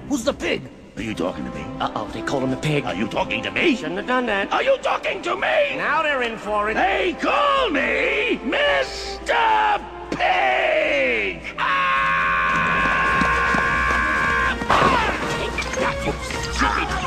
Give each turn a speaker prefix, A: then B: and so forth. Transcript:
A: Who's the pig?
B: Are you talking to me?
C: Uh-oh, they called him a pig.
B: Are you talking to me?
C: Shouldn't have done that.
B: Are you talking to me?
C: Now they're in for it.
B: They call me Mr. Pig! Ah!
C: Take that, you stupid